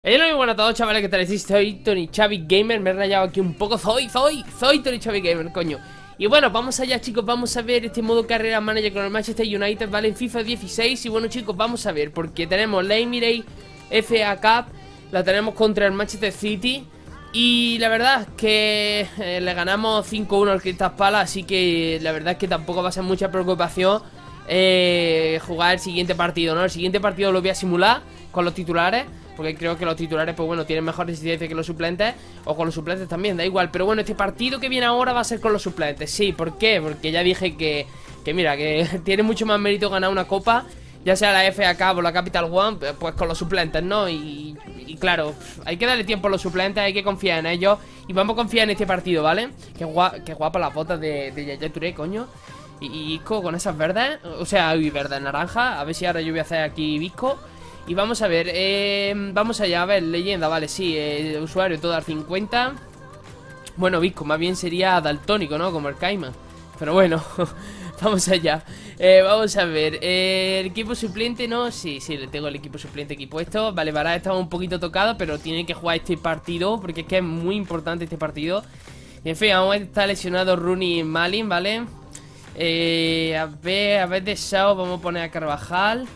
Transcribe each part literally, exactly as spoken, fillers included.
Hola, muy buenas a todos, chavales, ¿qué tal? Soy Tony Xavi Gamer, me he rayado aquí un poco. Soy, soy, soy Tony Xavi Gamer, coño. Y bueno, vamos allá, chicos, vamos a ver este modo carrera manager con el Manchester United, ¿vale? En FIFA dieciséis. Y bueno, chicos, vamos a ver, porque tenemos la Emirates F A Cup, la tenemos contra el Manchester City. Y la verdad es que eh, le ganamos cinco uno al Crystal Palace, así que la verdad es que tampoco va a ser mucha preocupación eh, jugar el siguiente partido, ¿no? El siguiente partido lo voy a simular con los titulares, porque creo que los titulares, pues bueno, tienen mejor resistencia que los suplentes. O con los suplentes también, da igual. Pero bueno, este partido que viene ahora va a ser con los suplentes. Sí, ¿por qué? Porque ya dije que, que mira, que tiene mucho más mérito ganar una copa, ya sea la F A Cup o la Capital One, pues con los suplentes, ¿no? Y, y claro, hay que darle tiempo a los suplentes, hay que confiar en ellos. Y vamos a confiar en este partido, ¿vale? Qué, guapa, qué guapa las botas de, de Yaya Touré, coño. Y, y Isco con esas verdes, o sea, uy, verdes, naranja. A ver si ahora yo voy a hacer aquí Visco. Y vamos a ver, eh, vamos allá, a ver, leyenda, vale, sí, eh, usuario todo al cincuenta. Bueno, Visco, más bien sería daltónico, ¿no? Como el Cayman. Pero bueno, vamos allá. eh, Vamos a ver, eh, el equipo suplente, ¿no? Sí, sí, le tengo el equipo suplente aquí puesto. Vale, Varane estaba un poquito tocado, pero tiene que jugar este partido, porque es que es muy importante este partido. Y en fin, aún está lesionado Rooney y Malin, ¿vale? Eh, a ver, a ver de Sao vamos a poner a Carvajal.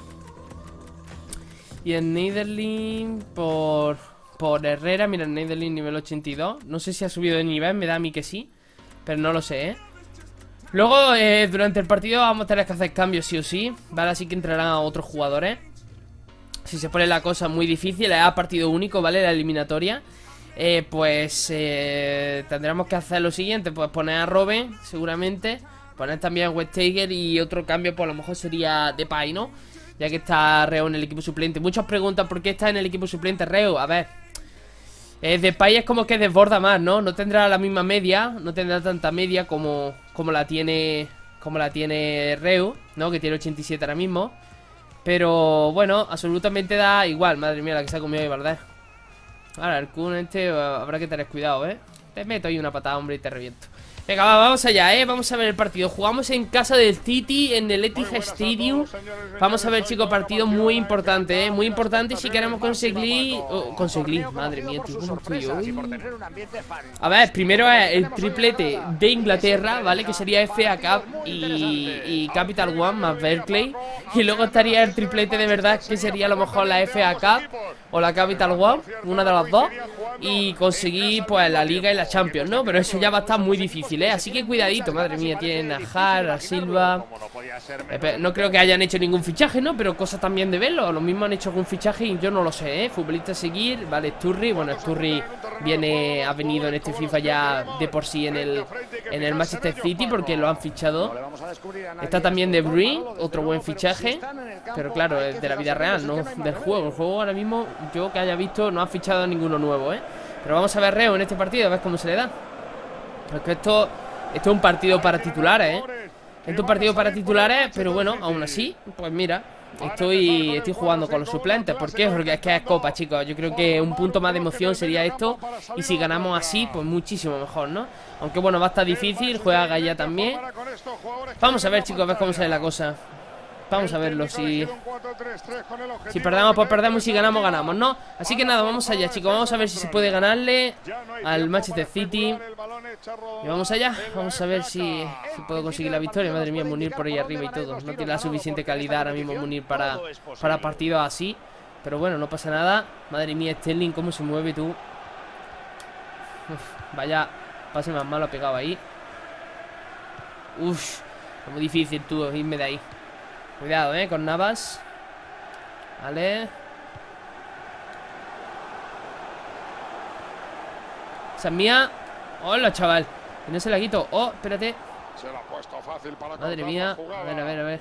Y el Nederlin por, por Herrera. Mira, el Nederlin nivel ochenta y dos. No sé si ha subido de nivel, me da a mí que sí, pero no lo sé, ¿eh? Luego, eh, durante el partido vamos a tener que hacer cambios sí o sí, ¿vale? Así que entrarán a otros jugadores. Si se pone la cosa muy difícil, es a partido único, ¿vale? La eliminatoria, eh, pues eh, tendremos que hacer lo siguiente. Pues poner a Robben, seguramente. Poner también a Westeiger. Y otro cambio, pues a lo mejor sería Depay, ¿no? Ya que está Reo en el equipo suplente. Muchos preguntan por qué está en el equipo suplente Reo. A ver, eh, Depay es como que desborda más, ¿no? No tendrá la misma media, no tendrá tanta media como, como la tiene Como la tiene Reo, ¿no? Que tiene ochenta y siete ahora mismo. Pero bueno, absolutamente da igual. Madre mía, la que se ha comido ahí, ¿verdad? Ahora, el Kun este habrá que tener cuidado, ¿eh? Te meto ahí una patada, hombre, y te reviento. Venga, va, vamos allá, eh, vamos a ver el partido. Jugamos en casa del City, en el Etihad Stadium. Vamos a ver, chicos, partido muy importante, eh, muy importante si queremos conseguir... Oh, conseguir, madre mía, tío, ¿cómo estoy hoy? A ver, primero es el triplete de Inglaterra, ¿vale? Que sería F A Cup y, y Capital One más Berkeley. Y luego estaría el triplete de verdad, que sería a lo mejor la F A Cup o la Capital One, una de las dos. Y conseguir, pues, la Liga y la Champions, ¿no? Pero eso ya va a estar muy difícil, ¿eh? Así que cuidadito, madre mía. Tienen a Har, a Silva. eh, No creo que hayan hecho ningún fichaje, ¿no? Pero cosas también de verlo. Lo mismo han hecho algún fichaje y yo no lo sé, ¿eh? Futbolista a seguir, vale, Sturridge. Bueno, Sturridge viene, ha venido en este FIFA ya de por sí en el, en el Manchester City, porque lo han fichado. Está también De Bruyne, otro buen fichaje. Pero claro, es de la vida real, no del juego. El juego ahora mismo, yo que haya visto, no ha fichado a ninguno nuevo, ¿eh? Pero vamos a ver Reo en este partido, a ver cómo se le da. Porque esto, esto es un partido para titulares, ¿eh? Esto es un partido para titulares, pero bueno, aún así, pues mira, estoy, estoy jugando con los suplentes. ¿Por qué? Porque es que es Copa, chicos. Yo creo que un punto más de emoción sería esto. Y si ganamos así, pues muchísimo mejor, ¿no? Aunque bueno, va a estar difícil. Juega Gaya también. Vamos a ver, chicos, a ver cómo sale la cosa. Vamos a verlo, si Si perdemos, pues perdemos, y si ganamos, ganamos, ¿no? Así que nada, vamos allá, chicos. Vamos a ver si se puede ganarle al Manchester City. Y vamos allá, vamos a ver si, si puedo conseguir la victoria. Madre mía, Munir por ahí arriba y todo. No tiene la suficiente calidad ahora mismo Munir para, para partidos así. Pero bueno, no pasa nada. Madre mía, Sterling, cómo se mueve, tú. Uf, vaya pase más malo ha pegado ahí. Uf, es muy difícil, tú, irme de ahí. Cuidado, eh, con Navas. Vale. Esa es mía. Hola, chaval. Y no se la quito. Oh, espérate. Madre mía. A ver, a ver, a ver.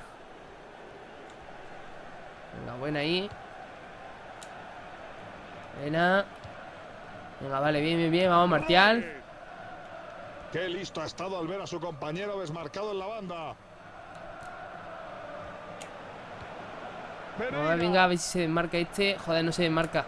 Venga, buena ahí. Buena. Venga, vale, bien, bien, bien. Vamos, Martial. Qué listo ha estado al ver a su compañero desmarcado en la banda. A ver, venga, a ver si se desmarca este. Joder, no se desmarca.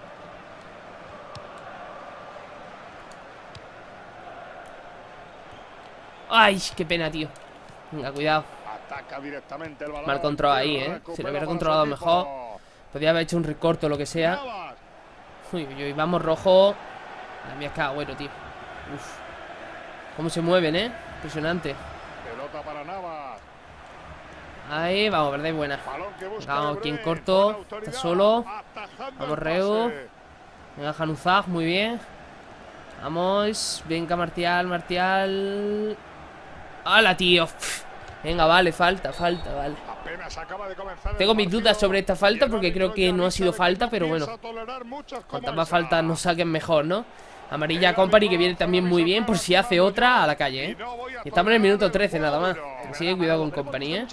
Ay, qué pena, tío. Venga, cuidado. Mal control ahí, eh. Si lo hubiera controlado mejor, podría haber hecho un recorte o lo que sea. Uy, uy, uy, vamos rojo. La mía es que agüero, tío. Uf. Cómo se mueven, ¿eh? Impresionante. Pelota para Navas. Ahí, vamos, verde buena. Balón que busca Vamos, De aquí en Bruyne, corto. con Está autoridad, solo. atajando Vamos, el Reu. pase. Venga, Januzaj, muy bien. Vamos, venga, Martial, Martial. ¡Hala, tío! Pff. Venga, vale, falta, falta, vale. Apenas acaba de comenzar el Tengo mis partido, dudas sobre esta falta y el porque creo árbitro que ya no ha avisa sido de que falta, no pero bueno. piensa tolerar muchas como Cuantas más esa. faltas nos saquen mejor, ¿no? Amarilla Company, que viene también muy bien. Por si hace otra, a la calle, ¿eh? Y estamos en el minuto trece nada más. Así que cuidado con Company, ¿eh?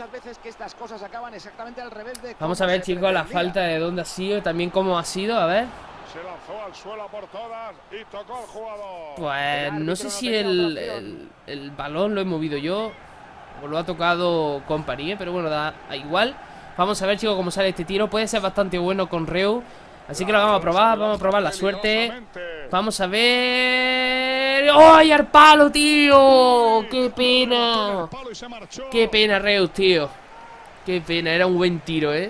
Vamos a ver, chicos, la falta de dónde ha sido y también cómo ha sido, a ver. Se lanzó al suelo por todas y tocó al jugador. Pues no sé si el, el, el balón lo he movido yo o lo ha tocado Company, ¿eh? Pero bueno, da, da igual. Vamos a ver, chicos, cómo sale este tiro. Puede ser bastante bueno con Reu. Así que lo vamos a probar, vamos a probar la suerte. Vamos a ver. ¡Ay, al palo, tío! ¡Qué pena! ¡Qué pena, Reus, tío! ¡Qué pena! Era un buen tiro, ¿eh?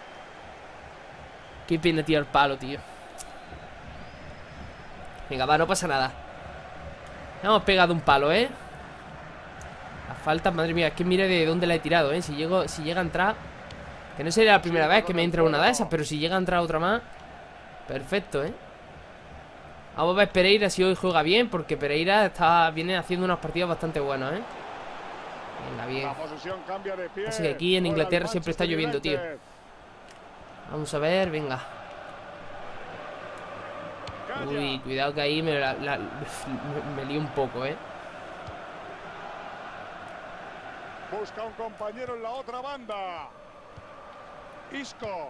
¡Qué pena, tío, al palo, tío! Venga, va, no pasa nada. Hemos pegado un palo, ¿eh? Las faltas, madre mía, es que mire de dónde la he tirado, ¿eh? Si, llego, si llega a entrar... Que no sería la primera vez que me entra una de esas, pero si llega a entrar otra más... Perfecto, ¿eh? Vamos a ver Pereira si hoy juega bien, porque Pereira está, viene haciendo unos partidos bastante buenos, ¿eh? Venga, bien. Así que aquí en Inglaterra siempre está lloviendo, tío. Vamos a ver, venga. Uy, cuidado que ahí me, la, la, me, me lío un poco, ¿eh? Busca un compañero en la otra banda. Isco.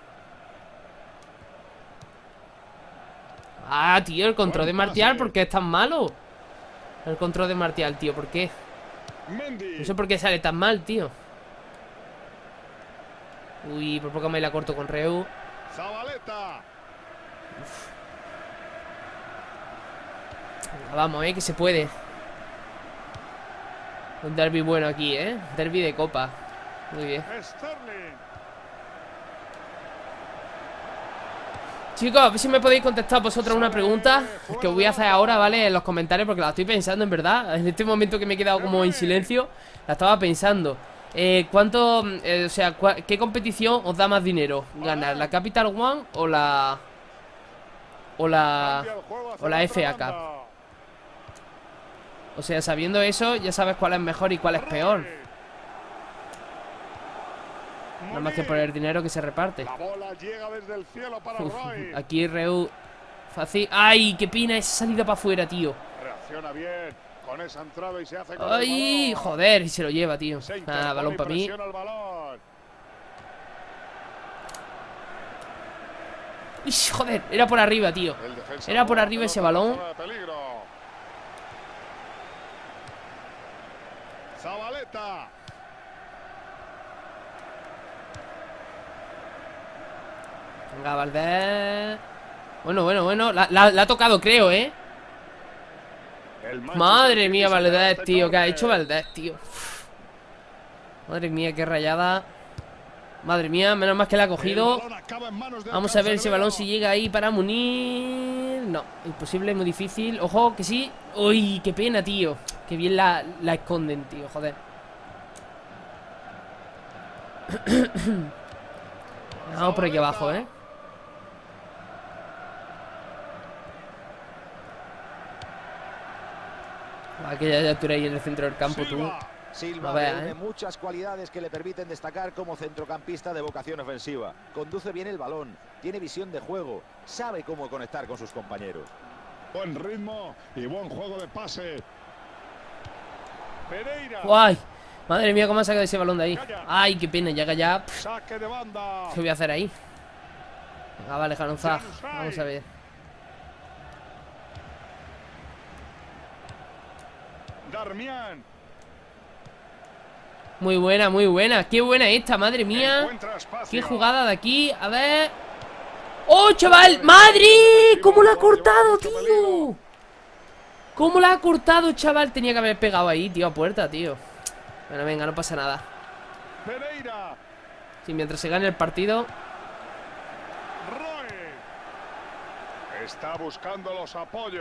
Ah, tío, el control de Martial, ¿por qué es tan malo? El control de Martial, tío, ¿por qué? No sé por qué sale tan mal, tío. Uy, por poco me la corto con Reu. Zabaleta. Vamos, eh, que se puede. Un derbi bueno aquí, eh. Derbi de copa. Muy bien. Sterling. Chicos, a ver si me podéis contestar vosotros una pregunta que os voy a hacer ahora, ¿vale? En los comentarios, porque la estoy pensando, en verdad. En este momento que me he quedado como en silencio, la estaba pensando. eh, ¿Cuánto, eh, o sea, qué competición os da más dinero? ¿Ganar la Capital One o la... O la... O la F A Cup? O sea, sabiendo eso, ya sabes cuál es mejor y cuál es peor. Nada más que por el dinero que se reparte. La bola llega desde el cielo para Roy. Aquí Reu fácil. ¡Ay! ¡Qué pina esa salida para afuera, tío! Reacciona bien con esa entrada y se hace con ¡Ay! el balón. Joder, y se lo lleva, tío. Se Ah, balón para mí. el balón. Uy, joder, era por arriba, tío. Era por arriba ese balón. Zabaleta. Venga, Valdés. Bueno, bueno, bueno. La, la, la ha tocado, creo, ¿eh? Madre mía, Valdés, tío. ¿Qué ha hecho Valdés, tío? Uf. Madre mía, qué rayada. Madre mía, menos mal que la ha cogido. Vamos a ver ese balón si llega ahí para Munir. No, imposible, muy difícil. Ojo, que sí. Uy, qué pena, tío. Qué bien la, la esconden, tío, joder. Vamos por aquí abajo, ¿eh? Aquella ya tú ahí en el centro del campo, tú. Silva vea, reúne ¿eh? muchas cualidades que le permiten destacar como centrocampista de vocación ofensiva. Conduce bien el balón, tiene visión de juego, sabe cómo conectar con sus compañeros. Buen ritmo y buen juego de pase. Pereira. ¡Ay! Madre mía, cómo ha sacado ese balón de ahí. ¡Ay, qué pena! Llega ya. Saque de banda. ¿Qué voy a hacer ahí? Venga, vale, Januzaj. Vamos a ver. Darmian. Muy buena, muy buena. Qué buena esta, madre mía. Encuentra espacio. Qué jugada de aquí. A ver. ¡Oh, chaval! ¡Madre! ¿Cómo la ha cortado, tío? ¿Cómo la ha cortado, chaval? Tenía que haber pegado ahí, tío, a puerta, tío. Bueno, venga, no pasa nada. Pereira. Sí, mientras se gane el partido. Roy. Está buscando los apoyos.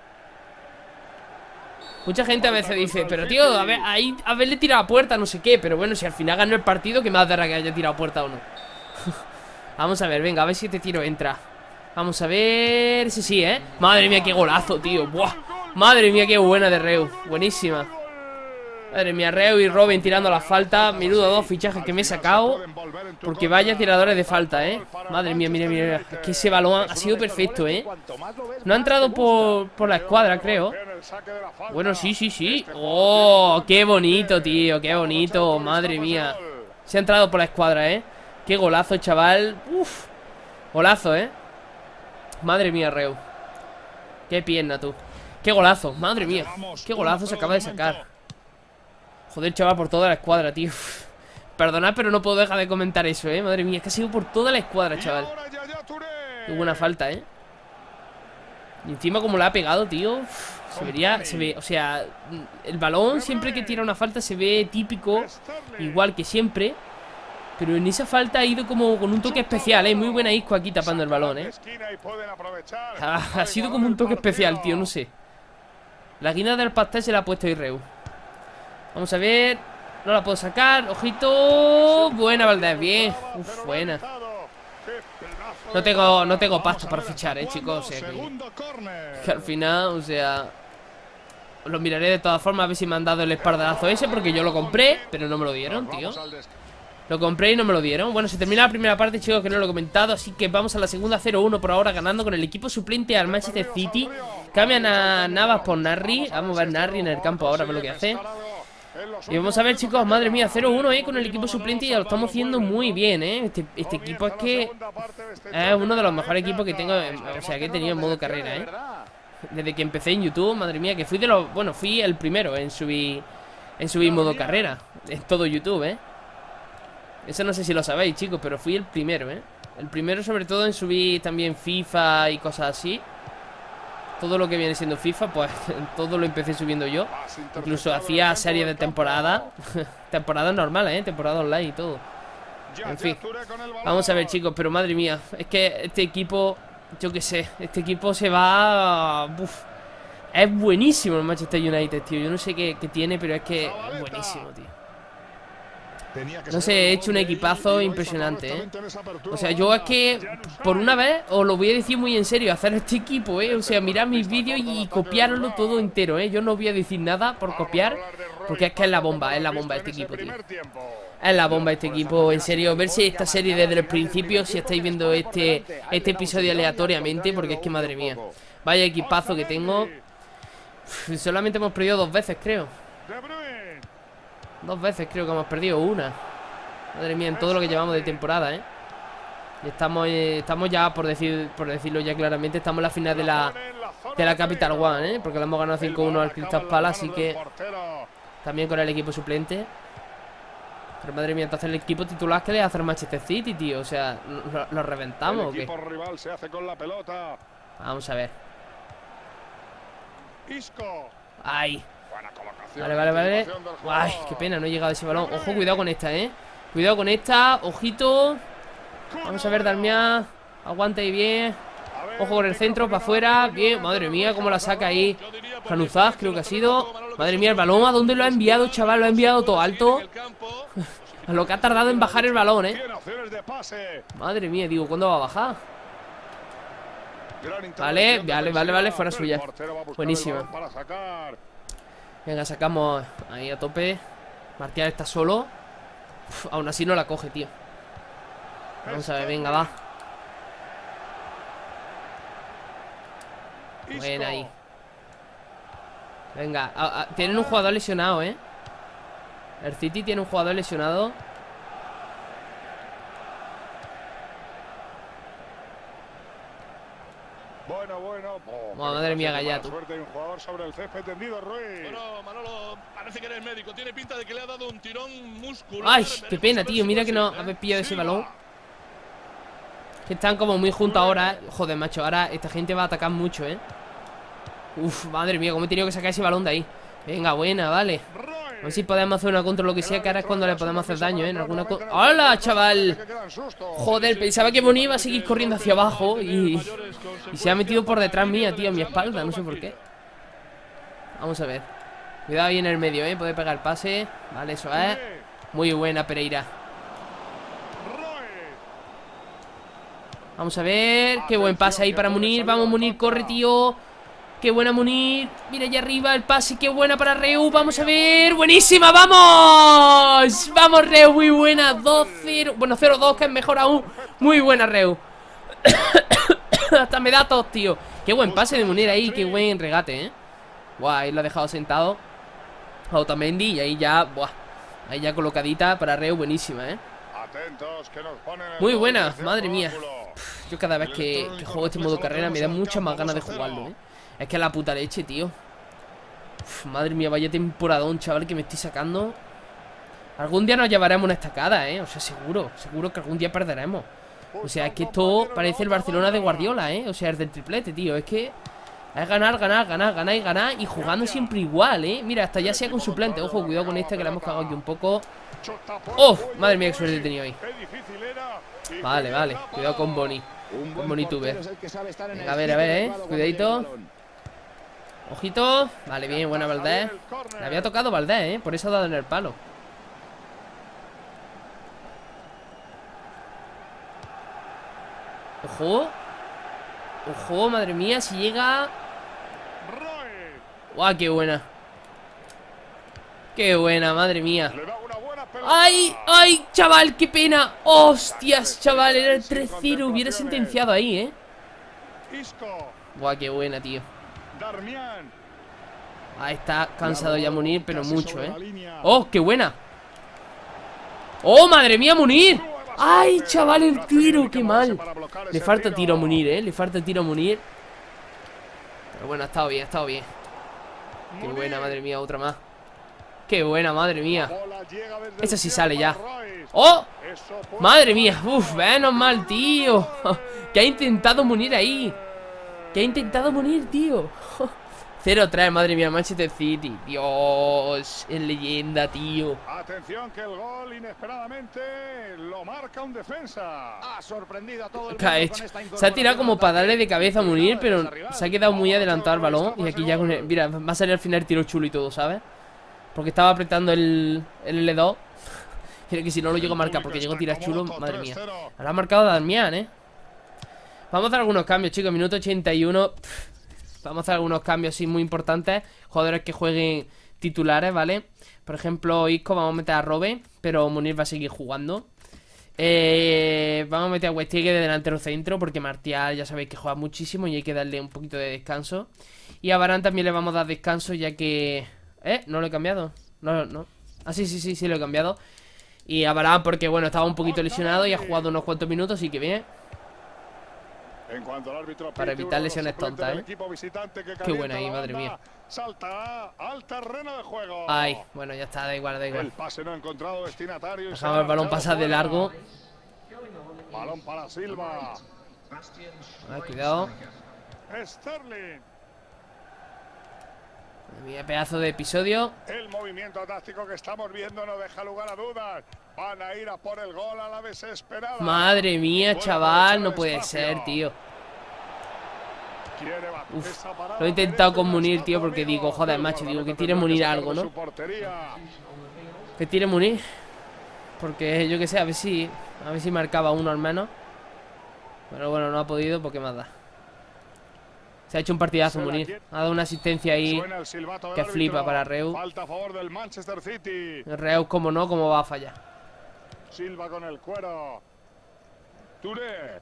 Mucha gente a veces dice, pero tío, a ver, ahí haberle tirado a puerta, no sé qué. Pero bueno, si al final ganó el partido, ¿qué más dará que haya tirado a puerta o no? Vamos a ver, venga, a ver si este tiro entra. Vamos a ver. Sí, sí, ¿eh? Madre mía, qué golazo, tío. Buah. Madre mía, qué buena de Reu. Buenísima. Madre mía, Reu y Robin tirando la falta. Menudo dos fichajes que me he sacado. Porque vaya tiradores de falta, ¿eh? Madre mía, mira, mira. Es que ese balón ha sido perfecto, ¿eh? No ha entrado por, por la escuadra, creo. Bueno, sí, sí, sí. Oh, qué bonito, tío. Qué bonito, madre mía. Se ha entrado por la escuadra, ¿eh? Qué golazo, chaval. Uf. Golazo, ¿eh? Madre mía, Reu. Qué pierna, tú. Qué golazo, madre mía. Qué golazo se acaba de sacar. Joder, chaval, por toda la escuadra, tío. Perdonad, pero no puedo dejar de comentar eso, eh. Madre mía, es que ha sido por toda la escuadra, chaval. Qué buena falta, eh. Y encima como la ha pegado, tío. Se vería, se ve, o sea, el balón siempre que tira una falta se ve típico, igual que siempre. Pero en esa falta ha ido como con un toque especial, eh. Muy buena Isco aquí tapando el balón, eh. Ha, ha sido como un toque especial, tío, no sé. La guinda del pastel se la ha puesto Irreu. Vamos a ver. No la puedo sacar. Ojito. Buena, Valdés. Bien. Uf, buena. No tengo, no tengo pasta para fichar, eh, chicos. O sea, que, que al final, o sea, lo miraré de todas formas a ver si me han dado el espaldarazo ese, porque yo lo compré, pero no me lo dieron, tío. Lo compré y no me lo dieron. Bueno, se termina la primera parte, chicos, que no lo he comentado. Así que vamos a la segunda, cero uno por ahora, ganando con el equipo suplente al Manchester City. Cambian a Navas por Narri. Vamos a ver Narri en el campo ahora, a ver lo que hace. Y vamos a ver, chicos, madre mía, cero uno, eh, con el equipo suplente. Y ya lo estamos haciendo muy bien, eh. Este, este equipo es que es uno de los mejores equipos que tengo, o sea, que he tenido en modo carrera, eh. Desde que empecé en YouTube, madre mía, que fui de los, bueno, fui el primero en subir, en subir modo carrera en todo YouTube, eh. Eso no sé si lo sabéis, chicos, pero fui el primero, eh. El primero sobre todo en subir también FIFA y cosas así. Todo lo que viene siendo FIFA, pues todo lo empecé subiendo yo. Incluso hacía series de temporada. Temporadas normales, ¿eh? Temporada online y todo. En fin. Vamos a ver, chicos, pero madre mía. Es que este equipo, yo qué sé, este equipo se va... Uf. Es buenísimo el Manchester United, tío. Yo no sé qué, qué tiene, pero es que es buenísimo, tío. No sé, he hecho un equipazo impresionante, ¿eh? O sea, yo es que, por una vez, os lo voy a decir muy en serio, hacer este equipo, ¿eh? O sea, mirad mis vídeos y copiarlo todo entero, ¿eh? Yo no voy a decir nada por copiar, porque es que es la bomba, es la bomba este equipo, tío. Es la bomba este equipo, en serio. Ver si esta serie desde el principio, si estáis viendo este, este episodio aleatoriamente, porque es que, madre mía, vaya equipazo que tengo. Uf, solamente hemos perdido dos veces, creo. Dos veces creo que hemos perdido, una. Madre mía, en todo lo que llevamos de temporada, ¿eh? Y estamos, eh, estamos ya, por decir por decirlo ya claramente, estamos en la final de la de la Capital One, ¿eh? Porque le hemos ganado cinco uno al Crystal Palace, así que también con el equipo suplente. Pero madre mía, entonces el equipo titular que le hace el Manchester City, tío. O sea, ¿lo, lo reventamos o qué? Vamos a ver. Ay. Vale, vale, vale. Ay, qué pena, no he llegado a ese balón. Ojo, cuidado con esta, eh. Cuidado con esta, ojito. Vamos a ver, Darmian. Aguanta ahí bien. Ojo con el centro, para afuera. Bien, madre mía, cómo la saca ahí Januzaj, creo que ha sido. Madre mía, el balón, ¿a dónde lo ha enviado, chaval? Lo ha enviado todo alto. A lo que ha tardado en bajar el balón, eh. Madre mía, digo, ¿cuándo va a bajar? Vale, vale, vale, vale, fuera suya. Buenísima. Venga, sacamos ahí a tope. Martial está solo. Uf, aún así no la coge, tío. Vamos a ver, venga, va. Buena ahí. Venga, a, a, tienen un jugador lesionado, eh. El City tiene un jugador lesionado. Bueno, bueno. Oh, madre mía, Gallatu. Bueno, Manolo, parece que eres médico. Tiene pinta de que le ha dado un tirón muscular. Ay, qué pena, tío. Mira que no haber pillado ese balón. Que están como muy juntos ahora. Joder, macho. Ahora esta gente va a atacar mucho, eh. Uf, madre mía, cómo he tenido que sacar ese balón de ahí. Venga, buena, vale. ver si podemos hacer una contra lo que sea, que ahora es cuando le podemos hacer daño, ¿eh? En alguna co- ¡Hola, chaval! Joder, pensaba que Boni iba a seguir corriendo hacia abajo y... Y se ha metido por detrás mía, tío, en mi espalda, no sé por qué. Vamos a ver. Cuidado ahí en el medio, ¿eh? Puede pegar el pase. Vale, eso es. Muy buena, Pereira. Vamos a ver. Qué buen pase ahí para Munir. Vamos, Munir, corre, tío. Qué buena, Munir. Mira allá arriba el pase. Qué buena para Reu. Vamos a ver. Buenísima, vamos. Vamos, Reu, muy buena. dos cero. Bueno, cero dos, que es mejor aún. Muy buena, Reu. Hasta me da tos, tío. Qué buen pase de Munir ahí. Qué buen regate, eh. Buah, ahí lo ha dejado sentado a Otamendi. Y ahí ya, buah, ahí ya colocadita para Reu. Buenísima, eh. Muy buena, madre mía. Pff, yo cada vez que, que juego este modo carrera me da muchas más ganas de jugarlo, eh. Es que es la puta leche, tío. Uf, madre mía, vaya temporadón, chaval, que me estoy sacando. Algún día nos llevaremos una estacada, eh. O sea, seguro, seguro que algún día perderemos. O sea, es que esto parece el Barcelona de Guardiola, eh. O sea, es del triplete, tío. Es que es ganar, ganar, ganar, ganar y ganar. Y jugando siempre igual, eh. Mira, hasta ya sea con suplente. Ojo, cuidado con este, que le hemos cagado aquí un poco. ¡Oh! Madre mía, qué suerte he tenido ahí. Vale, vale, cuidado con Boni. Con Boni tuve. Venga, a ver, a ver, eh. Cuidadito. Ojito. Vale, bien, buena Valdés. Le había tocado Valdés, eh. Por eso ha dado en el palo. Ojo. Ojo, madre mía, si llega. ¡Guau, qué buena! ¡Qué buena, madre mía! ¡Ay, ay, chaval, qué pena! ¡Hostias, chaval! Era el tres cero, hubiera sentenciado ahí, ¿eh? ¡Guau, qué buena, tío! Ahí está, cansado ya Munir, pero mucho, ¿eh? ¡Oh, qué buena! ¡Oh, madre mía, Munir! ¡Ay, chaval, el tiro! ¡Qué mal! Le falta tiro a Munir, ¿eh? Le falta tiro a Munir. Pero bueno, ha estado bien, ha estado bien. ¡Qué buena, madre mía! Otra más. ¡Qué buena, madre mía! Esa sí sale ya. ¡Oh! ¡Madre mía! ¡Uf! Menos mal, tío. Que ha intentado Munir ahí. Que ha intentado Munir, tío. cero tres, madre mía, Manchester City. Dios, es leyenda, tío. Atención que el gol inesperadamente lo marca un defensa. Ha sorprendido a todo el ¿Qué ha hecho? Se ha tirado como para darle de cabeza a Munir, pero se ha quedado muy adelantado al balón. Y aquí ya con el... Mira, va a salir al final el tiro chulo y todo, ¿sabes? Porque estaba apretando el, el L dos. Quiere que si no lo llego a marcar porque llego a tirar chulo, madre mía. Ahora ha marcado Darmian, ¿eh? Vamos a hacer algunos cambios, chicos. Minuto ochenta y uno. Vamos a hacer algunos cambios, sí, muy importantes. Jugadores que jueguen titulares, ¿vale? Por ejemplo, Isco, vamos a meter a Robe, pero Munir va a seguir jugando. eh, Vamos a meter a Westiegue de delantero centro, porque Martial ya sabéis que juega muchísimo y hay que darle un poquito de descanso. Y a Varane también le vamos a dar descanso, ya que... ¿Eh? ¿No lo he cambiado? No, no. Ah, sí, sí, sí, sí lo he cambiado. Y a Varane porque, bueno, estaba un poquito lesionado y ha jugado unos cuantos minutos, así que bien. En cuanto al árbitro para evitar lesiones tontas, ¿eh? Que Qué buena ahí, madre mía. Saltará al terreno de juego. Ay, bueno, ya está, da igual, da igual. El pase no ha encontrado destinatario. Dejamos el balón pasar de largo. Balón para Silva. Ay, cuidado. Sterling. Mira, pedazo de episodio. El movimiento táctico que estamos viendo no deja lugar a dudas. Van a ir a por el gol a la desesperada. Madre mía, chaval, no puede ser, tío. Uf, lo he intentado con Munir, tío, porque digo, joder, macho, digo, que tire Munir algo, ¿no? Que tire Munir. Porque yo que sé, a ver si A ver si marcaba uno al menos. Pero bueno, no ha podido, porque más da. Se ha hecho un partidazo Munir. Ha dado una asistencia ahí que flipa para Reu. Falta a favor del Manchester City. Reu, como no, como va a fallar. Silva con el cuero. Touré.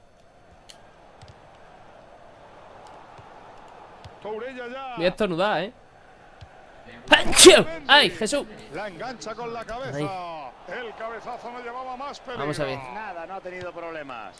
Touré ya ya. Voy a estornudar, eh. ¡Pancho! ¡Ay, Jesús! La engancha con la cabeza. Ay. El cabezazo no llevaba más peligro. Vamos a ver. Nada, no ha tenido problemas.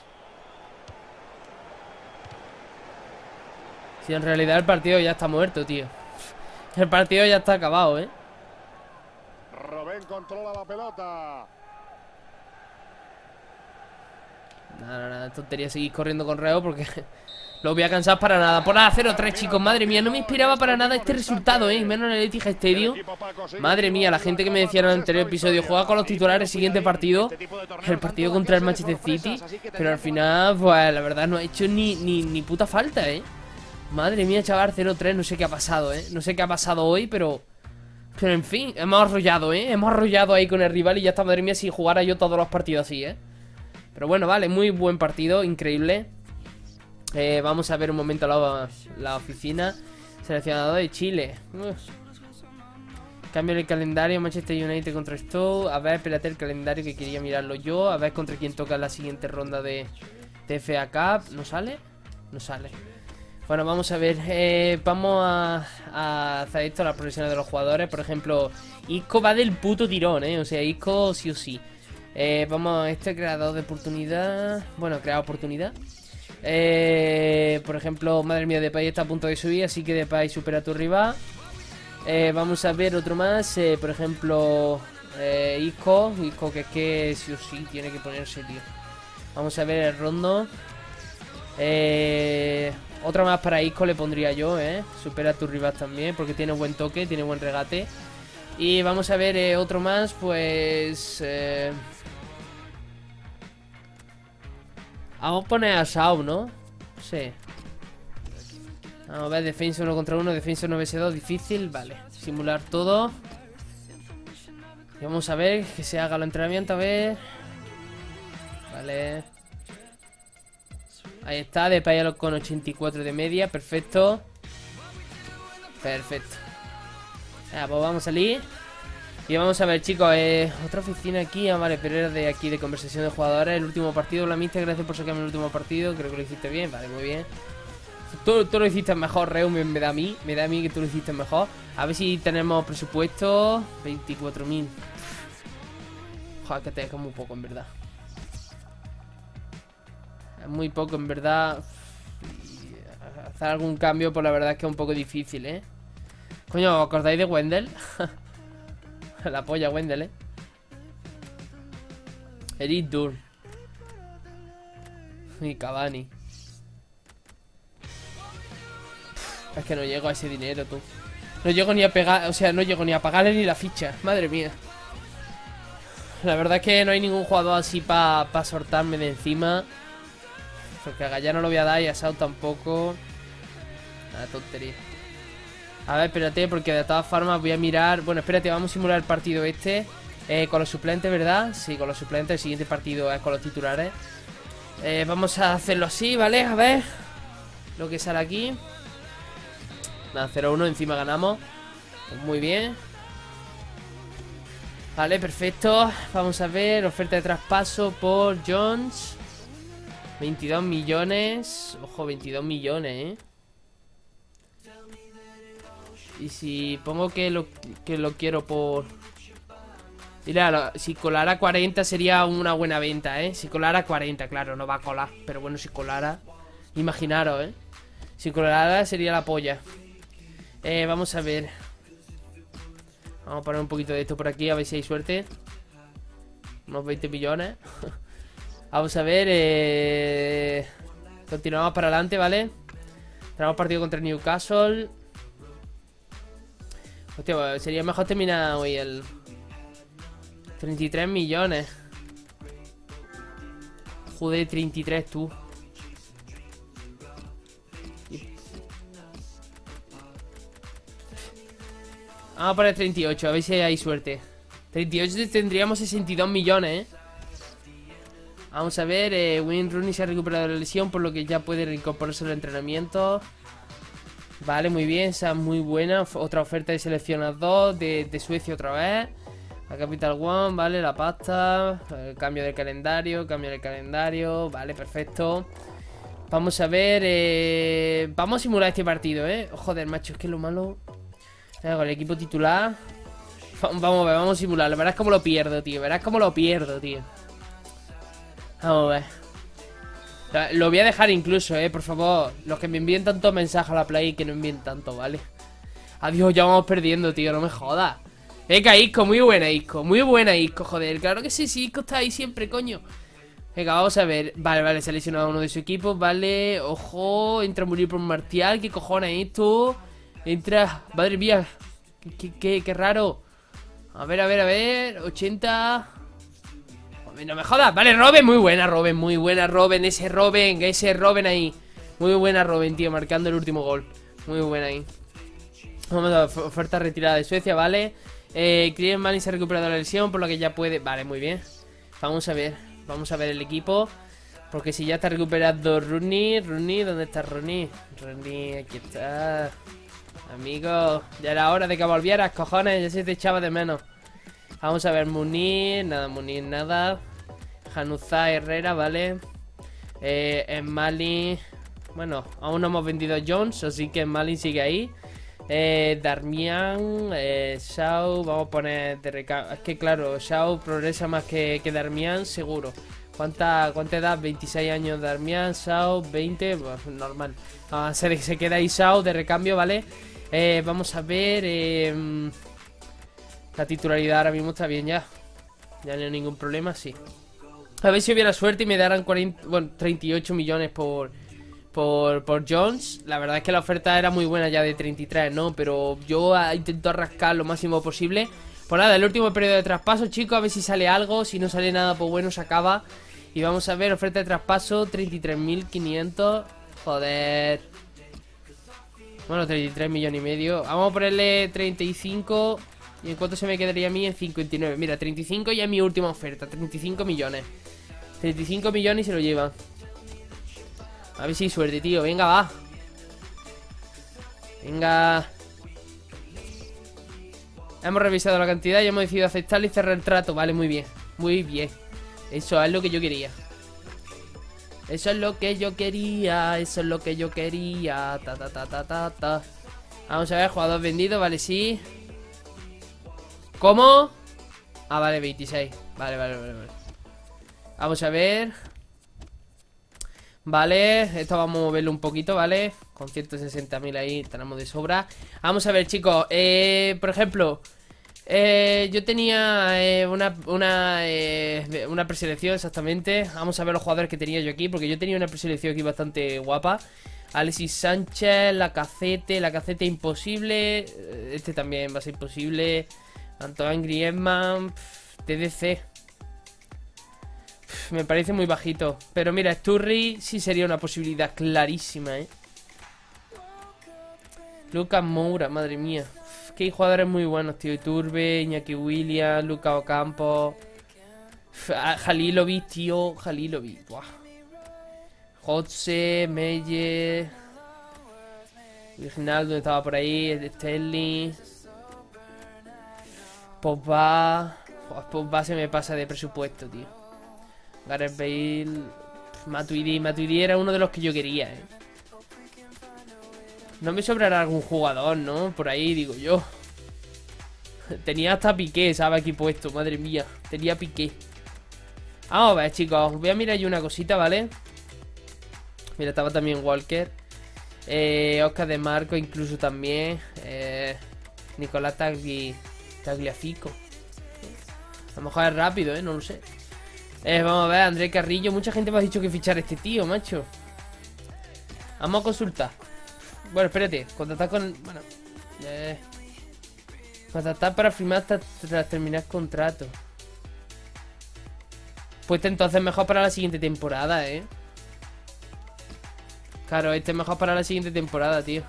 Si en realidad el partido ya está muerto, tío. El partido ya está acabado, eh. Robben controla la pelota. Nada, nada, tontería seguir corriendo con Reo porque Lo voy a cansar para nada. Por nada, cero tres, chicos. Madre mía, no me inspiraba para nada este resultado, ¿eh? Menos en el Etihad Stadium. Madre mía, la gente que me decía en el anterior episodio, juega con los titulares, siguiente partido. El partido contra el Manchester City. Pero al final, pues la verdad no ha hecho ni, ni, ni puta falta, ¿eh? Madre mía, chaval, cero tres. No sé qué ha pasado, ¿eh? No sé qué ha pasado hoy, pero... Pero en fin, hemos arrollado, ¿eh? Hemos arrollado ahí con el rival y ya está, madre mía, si jugara yo todos los partidos así, ¿eh? Pero bueno, vale, muy buen partido, increíble. Eh, vamos a ver un momento la, la oficina. Seleccionador de Chile. Uf. Cambio el calendario. Manchester United contra Stoke. A ver, espérate el calendario que quería mirarlo yo. A ver contra quién toca la siguiente ronda de, de F A Cup. ¿No sale? No sale. Bueno, vamos a ver. Eh, vamos a, a hacer esto, las progresiones de los jugadores. Por ejemplo, Isco va del puto tirón, ¿eh? O sea, Isco sí o sí. Eh, vamos, este creador de oportunidad. Bueno, creado oportunidad. Eh, por ejemplo, madre mía, Depay está a punto de subir, así que Depay supera a tu rival. eh, Vamos a ver otro más, eh, por ejemplo, eh, Isco, Isco que es que sí o sí tiene que ponerse, tío. Vamos a ver el Rondo. eh, Otra más para Isco le pondría yo, eh supera a tu rival también, porque tiene buen toque, tiene buen regate. Y vamos a ver eh, otro más, pues... Eh, Vamos a poner a Shaw, ¿no? Sí. Vamos a ver, defensa uno contra uno, defensa uno vs dos, difícil, vale. Simular todo. Y vamos a ver que se haga el entrenamiento, a ver. Vale. Ahí está, Depay con ochenta y cuatro de media, perfecto. Perfecto. Ah, pues vamos a salir. Y vamos a ver, chicos, eh, otra oficina aquí. Ah, vale, pero era de aquí, de conversación de jugadores. El último partido, la mister, gracias por sacarme el último partido. Creo que lo hiciste bien, vale, muy bien. Tú, tú lo hiciste mejor, Reu, me, me da a mí. Me da a mí que tú lo hiciste mejor. A ver si tenemos presupuesto. veinticuatro mil. Joder, que te deja muy poco, en verdad. Es muy poco, en verdad. Hacer algún cambio, pues la verdad es que es un poco difícil, ¿eh? Coño, ¿os acordáis de Wendell? La polla Wendell, eh. Eric Dur. Y Cavani. Es que no llego a ese dinero, tú. No llego ni a pegar, o sea, no llego ni a pagarle ni la ficha. Madre mía. La verdad es que no hay ningún jugador así para pa soltarme de encima. Porque a Gallá no lo voy a dar y a Sau tampoco. Nada, tontería. A ver, espérate, porque de todas formas voy a mirar. Bueno, espérate, vamos a simular el partido este eh, con los suplentes, ¿verdad? Sí, con los suplentes. El siguiente partido es con los titulares. eh, Vamos a hacerlo así, ¿vale? A ver lo que sale aquí. Nada, cero uno, encima ganamos. Muy bien. Vale, perfecto. Vamos a ver, oferta de traspaso por Jones. veintidós millones. Ojo, veintidós millones, ¿eh? Y si pongo que lo, que lo quiero por... Mira, si colara cuarenta sería una buena venta, ¿eh? Si colara cuarenta, claro, no va a colar. Pero bueno, si colara... Imaginaros, ¿eh? Si colara sería la polla. Eh, vamos a ver. Vamos a poner un poquito de esto por aquí, a ver si hay suerte. Unos veinte millones. Vamos a ver, eh... Continuamos para adelante, ¿vale? Tenemos partido contra el Newcastle. Hostia, sería mejor terminar hoy el... treinta y tres millones. Joder, treinta y tres tú. Vamos a poner treinta y ocho, a ver si hay suerte. treinta y ocho tendríamos sesenta y dos millones, ¿eh? Vamos a ver, eh, Wayne Rooney se ha recuperado de la lesión, por lo que ya puede reincorporarse al entrenamiento. Vale, muy bien, esa es muy buena. Otra oferta de seleccionador de, de Suecia otra vez. La Capital One, vale, la pasta. El cambio de calendario, cambio de calendario. Vale, perfecto. Vamos a ver, eh, vamos a simular este partido, eh. Joder, macho, es que lo malo. Con el equipo titular. Vamos a ver, vamos a simularlo. Verás cómo lo pierdo, tío. Verás cómo lo pierdo, tío. Vamos a ver. Lo voy a dejar incluso, eh, por favor. Los que me envíen tantos mensajes a la play, que no envíen tanto, ¿vale? Adiós, ya vamos perdiendo, tío, no me jodas. Venga, Isco, muy buena Isco. Muy buena Isco, joder, claro que sí, sí, Isco está ahí siempre, coño. Venga, vamos a ver. Vale, vale, se ha lesionado uno de su equipo. Vale, ojo, entra a morir por Martial. ¿Qué cojones es esto? Entra, madre mía. Qué, qué, qué, qué raro. A ver, a ver, a ver, ochenta. No me jodas, vale, Robben, muy buena Robben, muy buena Robben, ese Robben, ese Robben ahí. Muy buena Robben, tío, marcando el último gol. Muy buena ahí. Vamos a ver, oferta retirada de Suecia, vale. eh, Kylian Mbappé se ha recuperado la lesión, por lo que ya puede, vale, muy bien. Vamos a ver, vamos a ver el equipo. Porque si ya está recuperado Rooney, Rooney, ¿dónde está Rooney? Rooney, aquí está. Amigo, ya era hora de que volvieras, cojones, ya se te echaba de menos. Vamos a ver, Munir, nada, Munir, nada. Januzaj, Herrera, vale. Eh, en Mali, bueno, aún no hemos vendido a Jones, así que en Mali sigue ahí. Eh, Darmian, eh, Shaw, vamos a poner de recambio. Es que claro, Shaw progresa más que, que Darmian, seguro. ¿Cuánta, ¿Cuánta edad? veintiséis años Darmian, Shaw, veinte, pues normal. Ah, se, se queda ahí Shaw de recambio, ¿vale? Eh, vamos a ver, eh... la titularidad ahora mismo está bien ya. Ya no hay ningún problema, sí. A ver si hubiera suerte y me darán cuarenta, bueno, treinta y ocho millones por, por, por Jones. La verdad es que la oferta era muy buena ya de treinta y tres, ¿no? Pero yo intento rascar lo máximo posible. Pues nada, el último periodo de traspaso, chicos. A ver si sale algo. Si no sale nada, pues bueno, se acaba. Y vamos a ver, oferta de traspaso, treinta y tres mil quinientos. Joder. Bueno, treinta y tres millones y medio. Vamos a ponerle treinta y cinco. ¿Y en cuánto se me quedaría a mí? En cincuenta y nueve. Mira, treinta y cinco ya es mi última oferta. treinta y cinco millones. treinta y cinco millones y se lo llevan. A ver si hay suerte, tío. Venga, va. Venga. Hemos revisado la cantidad y hemos decidido aceptarlo y cerrar el trato. Vale, muy bien. Muy bien. Eso es lo que yo quería. Eso es lo que yo quería. Eso es lo que yo quería. Ta, ta, ta, ta, ta, ta. Vamos a ver, jugador vendido. Vale, sí. ¿Cómo? Ah, vale, veintiséis. Vale, vale, vale, vale. Vamos a ver. Vale, esto vamos a moverlo un poquito, ¿vale? Con ciento sesenta mil ahí tenemos de sobra. Vamos a ver, chicos, eh, por ejemplo, eh, yo tenía eh, una, una, eh, una preselección exactamente. Vamos a ver los jugadores que tenía yo aquí, porque yo tenía una preselección aquí bastante guapa. Alexis Sánchez, Lacazette, Lacazette imposible. Este también va a ser imposible. Antoine Griezmann, T D C. Me parece muy bajito. Pero mira, Sturridge sí sería una posibilidad clarísima, ¿eh? Lucas Moura, madre mía. Que hay jugadores muy buenos, tío. Iturbe, Iñaki Williams, Lucas Ocampo. Halilovic, tío. Halilovic, buah. Jose, Meyer. Wijnaldum estaba por ahí. Sterling. Pogba. Pogba se me pasa de presupuesto, tío. Gareth Bale. Matuidi. Matuidi era uno de los que yo quería, eh. No me sobrará algún jugador, ¿no? Por ahí, digo yo. Tenía hasta Piqué, ¿sabes? Aquí puesto, madre mía. Tenía Piqué. Vamos a ver, chicos. Voy a mirar yo una cosita, ¿vale? Mira, estaba también Walker. Eh, Oscar de Marco incluso también. Eh, Nicolás Tagli... Tagliafico. A lo mejor es rápido, ¿eh? No lo sé. Eh, vamos a ver, André Carrillo. Mucha gente me ha dicho que fichar a este tío, macho. Vamos a consultar. Bueno, espérate. Contactar con... Bueno. Eh, contactar para firmar hasta tras terminar contrato. Pues entonces mejor para la siguiente temporada, ¿eh? Claro, este es mejor para la siguiente temporada, tío.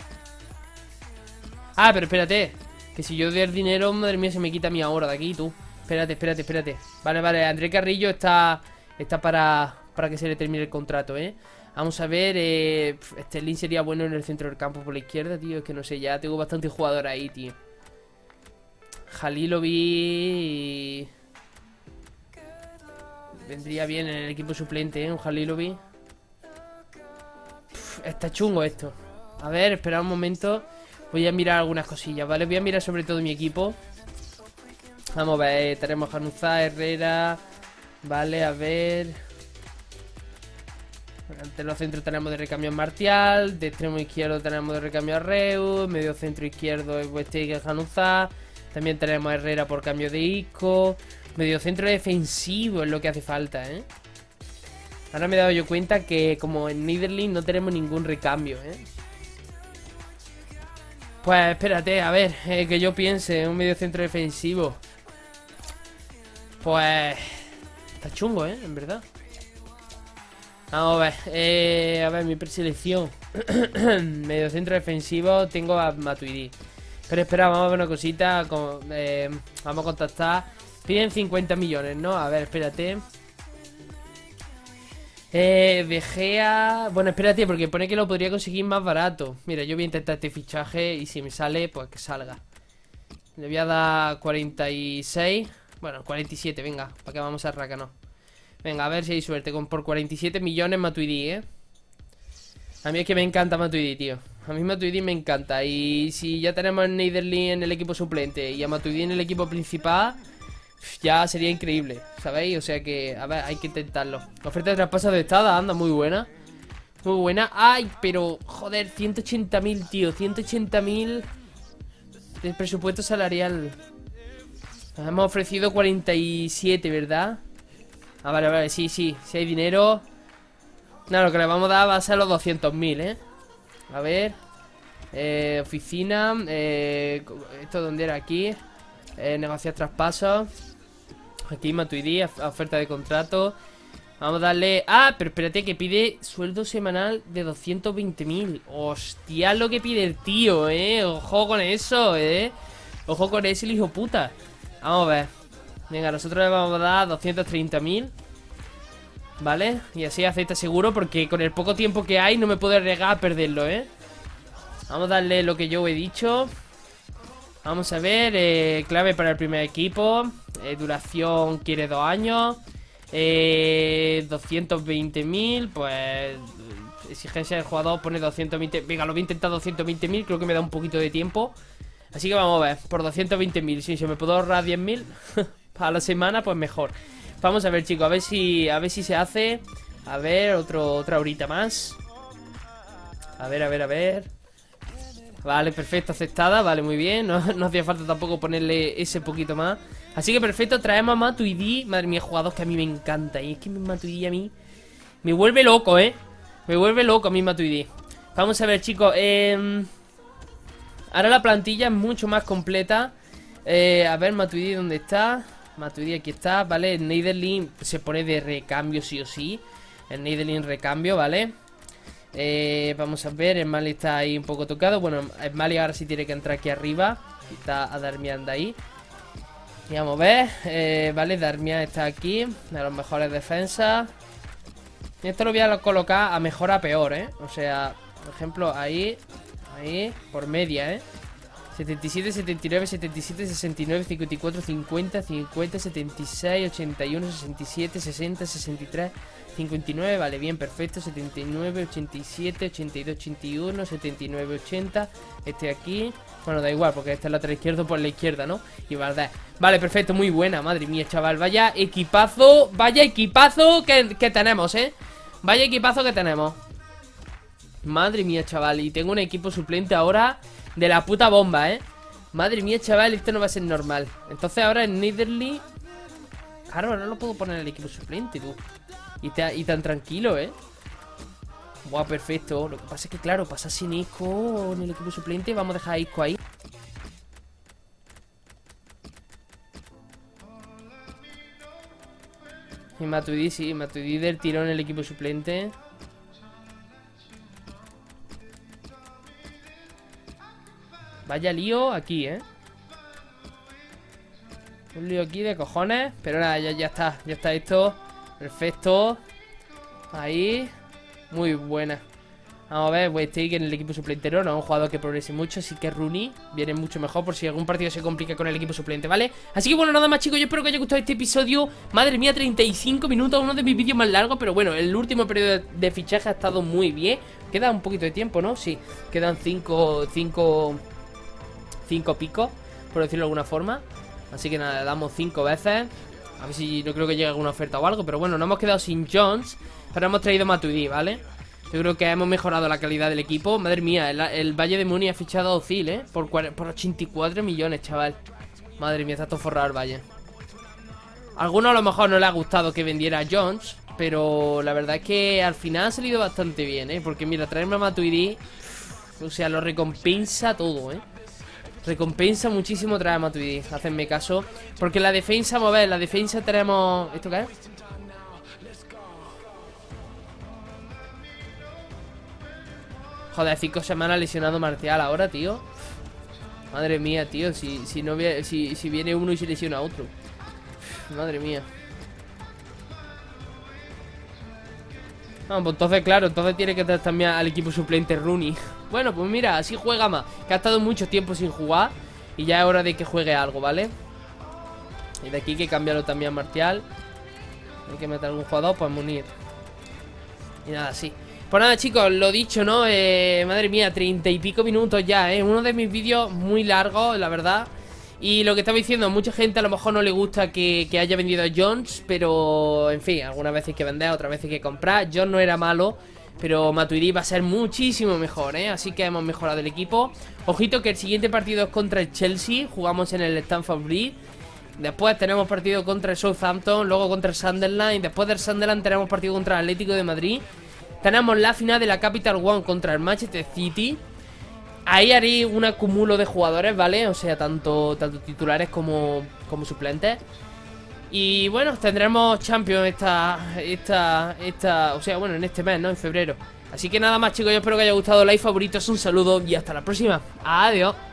Ah, pero espérate. Que si yo doy el dinero, madre mía, se me quita mi ahora de aquí, tú. Espérate, espérate, espérate. Vale, vale, André Carrillo está Está para, para que se le termine el contrato, ¿eh? Vamos a ver, eh, Sterling sería bueno en el centro del campo por la izquierda, tío. Es que no sé, ya tengo bastante jugador ahí, tío. Halilovic vendría bien en el equipo suplente, ¿eh? Un Halilovic. Está chungo esto. A ver, esperad un momento. Voy a mirar algunas cosillas, ¿vale? Voy a mirar sobre todo mi equipo. Vamos a ver, tenemos Januzaj, Herrera. Vale, a ver. Ante los centros tenemos de recambio a Martial. De extremo izquierdo tenemos de recambio a Reus. Medio centro izquierdo es Westega, Januzaj. También tenemos a Herrera por cambio de Isco. Medio centro defensivo es lo que hace falta, ¿eh? Ahora me he dado yo cuenta que como en Niederlin no tenemos ningún recambio, ¿eh? Pues espérate, a ver, eh, que yo piense, un medio centro defensivo. Pues... está chungo, ¿eh? En verdad. Vamos a ver, eh, a ver, mi preselección. Medio centro defensivo, tengo a Matuidi. Pero espera, vamos a ver una cosita. Con, eh, vamos a contactar. Piden cincuenta millones, ¿no? A ver, espérate. Eh, De Gea... Bueno, espérate, porque pone que lo podría conseguir más barato. Mira, yo voy a intentar este fichaje y si me sale, pues que salga. Le voy a dar cuarenta y seis. Bueno, cuarenta y siete, venga, para que vamos a Rácano. Venga, a ver si hay suerte. Con por cuarenta y siete millones Matuidi, ¿eh? A mí es que me encanta Matuidi, tío. A mí Matuidi me encanta. Y si ya tenemos a Niederlin en el equipo suplente y a Matuidi en el equipo principal, ya sería increíble, ¿sabéis? O sea que, a ver, hay que intentarlo. La oferta de traspaso de estada anda muy buena. Muy buena. Ay, pero, joder, ciento ochenta mil, tío. ciento ochenta mil de presupuesto salarial. Nos hemos ofrecido cuarenta y siete, ¿verdad? Ah, vale, vale, sí, sí, si hay dinero. No, lo que le vamos a dar va a ser los doscientos mil, ¿eh? A ver. Eh, oficina. Eh, ¿Esto dónde era? Aquí. Eh, negociar traspasos. Aquí Matuidi, oferta de contrato. Vamos a darle... Ah, pero espérate, que pide sueldo semanal de doscientos veinte mil. Hostia, lo que pide el tío, ¿eh? Ojo con eso, ¿eh? Ojo con ese, el hijo puta. Vamos a ver. Venga, nosotros le vamos a dar doscientos treinta mil. Vale, y así acepta seguro, porque con el poco tiempo que hay no me puedo arriesgar a perderlo, ¿eh? Vamos a darle lo que yo he dicho. Vamos a ver, eh, clave para el primer equipo. eh, Duración quiere dos años. eh, doscientos veinte mil. Pues exigencia del jugador pone doscientos veinte. Venga, lo voy a intentar doscientos veinte mil. Creo que me da un poquito de tiempo. Así que vamos a ver, por doscientos veinte mil. Si se me puedo ahorrar diez mil a la semana, pues mejor. Vamos a ver, chicos, a ver si a ver si se hace. A ver, otro, otra horita más. A ver, a ver, a ver. Vale, perfecto, aceptada, vale, muy bien. No, no hacía falta tampoco ponerle ese poquito más. Así que perfecto, traemos a Matuidi. Madre mía, jugador que a mí me encanta. Y es que Matuidi a mí me vuelve loco, eh Me vuelve loco a mí Matuidi. Vamos a ver, chicos, eh... ahora la plantilla es mucho más completa. eh, A ver, Matuidi, ¿dónde está? Matuidi aquí está, ¿vale? El Niederlin se pone de recambio sí o sí. El Niederlin recambio, ¿vale? Eh, vamos a ver, el Mali está ahí un poco tocado. Bueno, el Mali ahora sí tiene que entrar aquí arriba. Está a Darmian de ahí. Y vamos a ver, eh, vale, Darmian está aquí, de los mejores defensas. Y esto lo voy a colocar a mejor a peor, ¿eh? O sea, por ejemplo, ahí, ahí, por media, ¿eh? setenta y siete, setenta y nueve, setenta y siete, sesenta y nueve, cincuenta y cuatro, cincuenta, cincuenta, setenta y seis, ochenta y uno, sesenta y siete, sesenta, sesenta y tres, cincuenta y nueve, vale, bien, perfecto, setenta y nueve, ochenta y siete, ochenta y dos, ochenta y uno, setenta y nueve, ochenta, este aquí, bueno, da igual, porque este es el lateral izquierdo por la izquierda, ¿no? Y Valdés, vale, perfecto, muy buena, madre mía, chaval, vaya equipazo, vaya equipazo que, que tenemos, ¿eh? Vaya equipazo que tenemos. Madre mía, chaval, y tengo un equipo suplente ahora de la puta bomba, ¿eh? Madre mía, chaval, esto no va a ser normal. Entonces ahora en Niederlin... Claro, ahora no puedo poner el equipo suplente, tú. Y, ta, y tan tranquilo, ¿eh? Buah, perfecto. Lo que pasa es que, claro, pasa sin Isco en el equipo suplente. Vamos a dejar a Isco ahí. Y Matuidi, sí, Matuidi del tirón en el equipo suplente. Vaya lío aquí, ¿eh? Un lío aquí de cojones. Pero nada, ya, ya está. Ya está esto. Perfecto. Ahí. Muy buena. Vamos a ver, Westake en el equipo suplente no, no es un jugador que progrese mucho, así que Rooney viene mucho mejor por si algún partido se complica con el equipo suplente, ¿vale? Así que bueno, nada más, chicos, yo espero que os haya gustado este episodio. Madre mía, treinta y cinco minutos, uno de mis vídeos más largos, pero bueno, el último periodo de fichaje ha estado muy bien. Queda un poquito de tiempo, ¿no? Sí, quedan cinco, cinco, cinco picos, por decirlo de alguna forma. Así que nada, le damos cinco veces. A ver si no creo que llegue alguna oferta o algo, pero bueno, nos hemos quedado sin Jones, pero hemos traído Matuidi, ¿vale? Yo creo que hemos mejorado la calidad del equipo. Madre mía, el, el Valle de Muni ha fichado a Ozil, ¿eh? Por, por ochenta y cuatro millones, chaval. Madre mía, está todo forrado el Valle. A alguno a lo mejor no le ha gustado que vendiera a Jones, Pero la verdad es que al final ha salido bastante bien, ¿eh? Porque mira, traerme a Matuidi, o sea, lo recompensa todo, ¿eh? Recompensa muchísimo traer a Matuidi, hacedme caso. Porque la defensa, vamos a ver, la defensa tenemos... ¿Esto qué es? Joder, cinco semanas lesionado Marcial ahora, tío. Madre mía, tío, si, si, no, si, si viene uno y se lesiona a otro. Madre mía. Ah, pues entonces, claro, entonces tiene que traer también al equipo suplente Rooney. Bueno, pues mira, así juega más. Que ha estado mucho tiempo sin jugar. Y ya es hora de que juegue algo, ¿vale? Y de aquí hay que cambiarlo también a Martial. Hay que meter algún jugador, pues Munir. Y nada, sí. Pues nada, chicos, lo dicho, ¿no? Eh, madre mía, treinta y pico minutos ya, ¿eh? Uno de mis vídeos muy largos, la verdad. Y lo que estaba diciendo, mucha gente a lo mejor no le gusta que, que haya vendido a Jones, pero, en fin, algunas veces hay que vender, otras veces hay que comprar. Jones no era malo, pero Matuidi va a ser muchísimo mejor, ¿eh? Así que hemos mejorado el equipo. Ojito que el siguiente partido es contra el Chelsea, jugamos en el Stamford Bridge. Después tenemos partido contra el Southampton, luego contra el Sunderland. Y después del Sunderland tenemos partido contra el Atlético de Madrid. Tenemos la final de la Capital One contra el Manchester City. Ahí haré un acumulo de jugadores, ¿vale? O sea, tanto, tanto titulares como, como suplentes. Y bueno, tendremos Champions esta, esta, esta, o sea, bueno, en este mes, ¿no? En febrero. Así que nada más, chicos, yo espero que haya gustado. Like, favoritos, un saludo y hasta la próxima. Adiós.